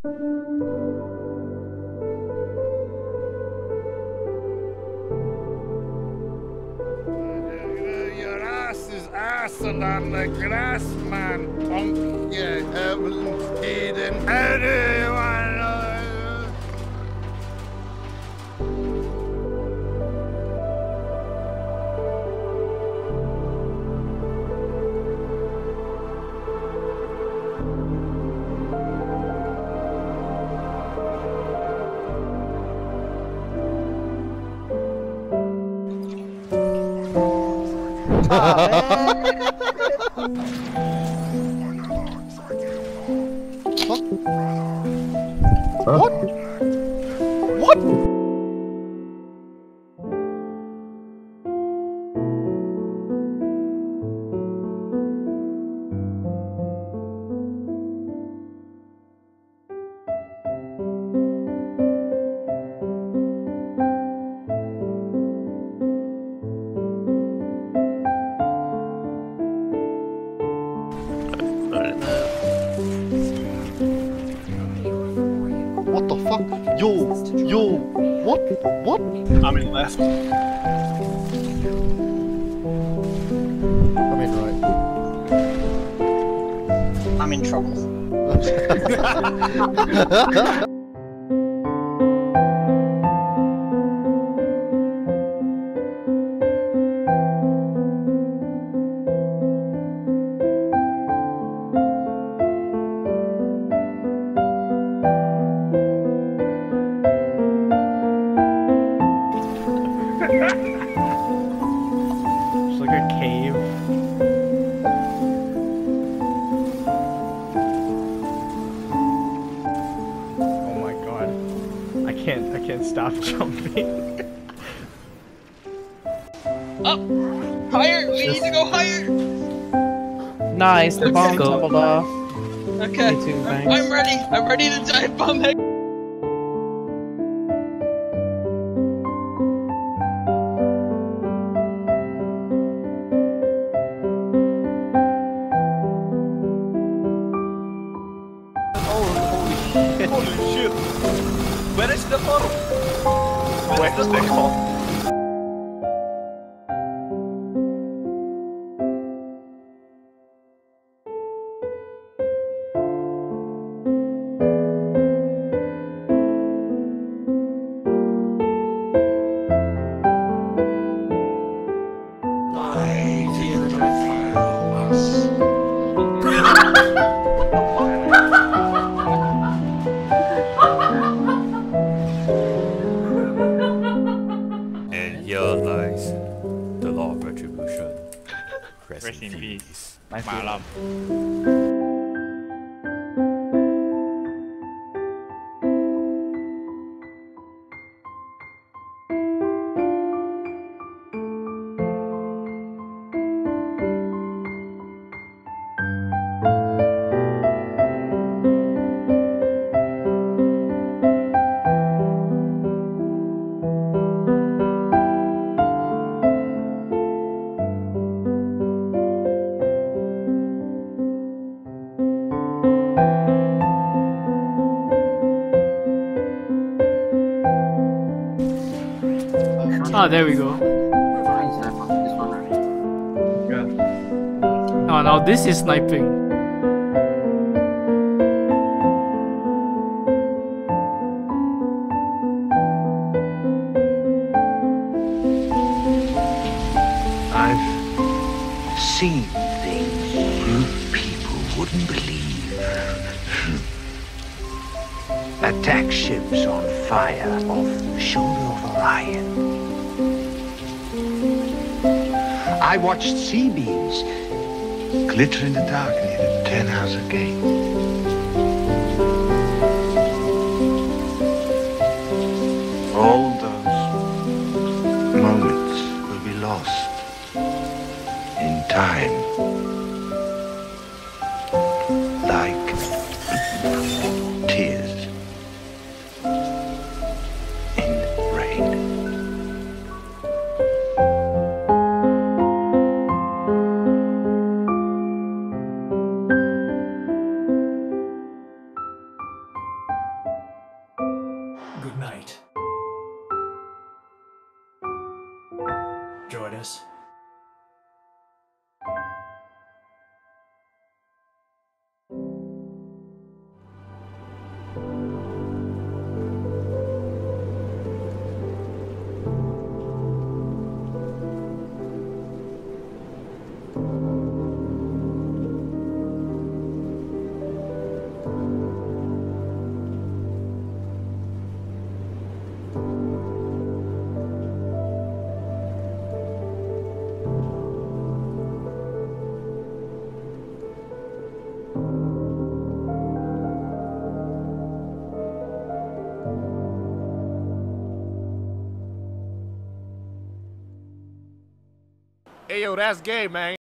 Your ass is assing on the grass, man. Punk, you haven't eaten anyone. What? What? What the fuck? Yo, what? What? I'm in left. I'm in right. I'm in trouble. It's like a cave. Oh my god. I can't stop jumping. Up! Higher! We need to go higher! Nice, the bomb Okay. tumbled off. Okay. Me too, thanks. I'm ready! I'm ready to dive bomb head! Holy shit! Where is the ball? Where is the ball? And here lies the law of retribution. Rest in peace. Malam. Ah, there we go. Oh, now this is sniping. I've seen things you people wouldn't believe. Attack ships on fire off the shoulder of Orion. I watched sea beams glitter in the dark near the 10-house gate. All those moments will be lost in time. Like tears in rain. Good night. Join us. Hey, yo, that's gay, man.